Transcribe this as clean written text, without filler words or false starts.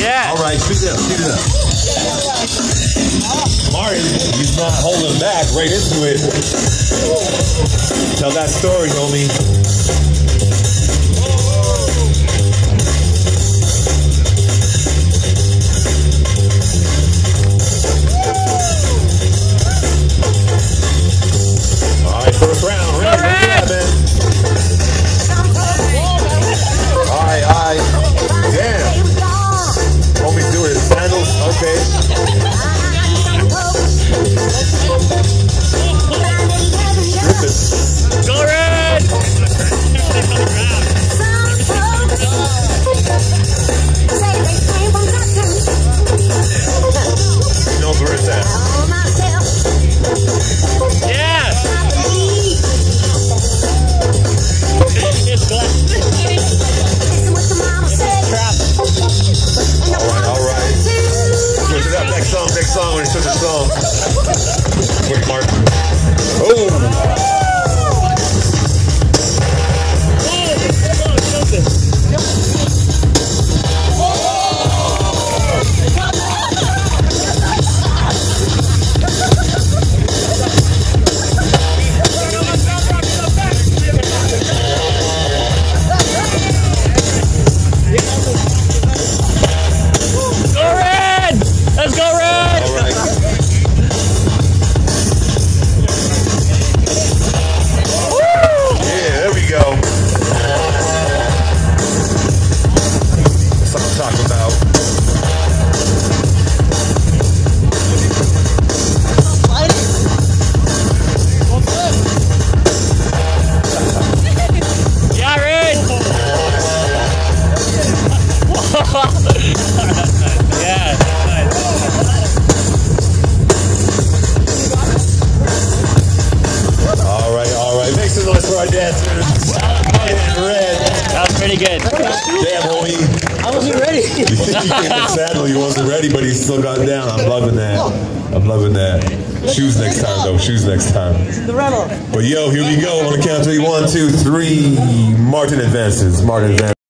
Yeah. All right, speed it up, speed it up. Martin, he's not holding back, right into it. Tell that story, homie. All right, first round. Red, look at that, man. All right. Damn. Homie doing his sandals. Okay. Go Red! He knows where it's at. Yeah! All right. Switch it up. Next song. When he switches the song. Quick, Mark. Oh! Let's go Red! All right. Yeah, there we go. That's what I'm talking about. Yeah, Red! Yeah, nice. All right. Make some noise for our dancers. Red. That was pretty good. Damn, homie. I wasn't ready. Sadly, he wasn't ready, but he still got down. I'm loving that. Shoes next time, though. Shoes next time. The rental. But yo, here we go. On the count of 3. 1, 2, 3. Martin advances.